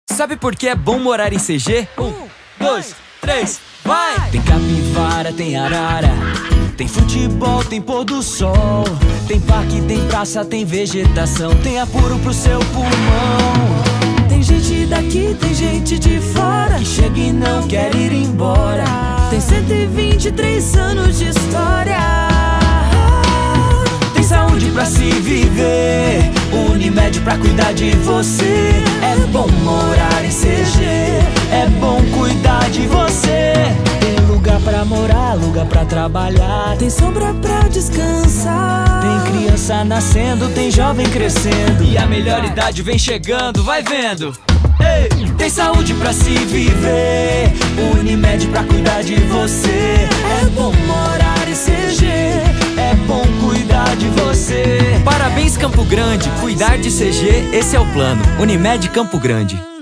Sabe por que é bom morar em CG? 1, 2, 3, vai! Tem capivara, tem arara, tem futebol, tem pôr do sol, tem parque, tem praça, tem vegetação, tem apuro pro seu pulmão. Tem gente daqui, tem gente de fora, que chega e não quer ir embora. Tem 123 anos de história. Tem saúde pra se viver, Unimed pra cuidar de você. É bom morar em CG, é bom cuidar de você. Tem lugar pra morar, lugar pra trabalhar, tem sombra pra descansar. Tem criança nascendo, tem jovem crescendo, e a melhor idade vem chegando, vai vendo. Ei! Tem saúde pra se viver, Unimed pra cuidar de você. É bom morar em CG, é bom cuidar de você. Parabéns Campo Grande, cuidar de CG, esse é o plano. Unimed Campo Grande.